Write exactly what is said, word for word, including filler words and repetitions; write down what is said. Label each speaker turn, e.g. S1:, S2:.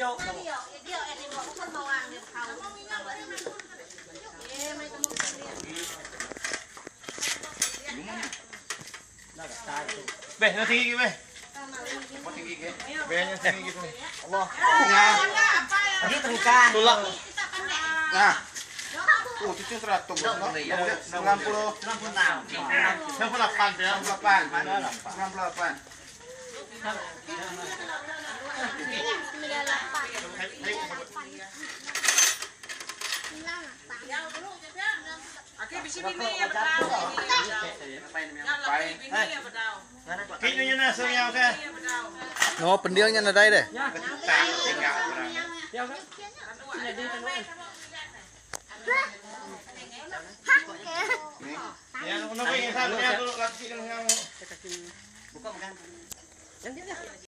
S1: jauh.
S2: Beh, nó tinggi beh. Mau tinggi ke? Behnya tinggi gitu. Allah.
S1: Ini tengkah.
S2: Tulak. Nah. Oh, cucu seratus. sembilan puluh.
S1: enam puluh enam.
S2: enam puluh delapan ya. enam puluh delapan. enam puluh delapan.
S3: Oke, bisa ini ya betul.
S2: Kayaknya nasanya oke.
S4: Oh, pendilnya nadai deh.
S2: Tak tinggal kurang. Ya, nak nak ingin saya dulu kasih dengan
S1: Buka makan.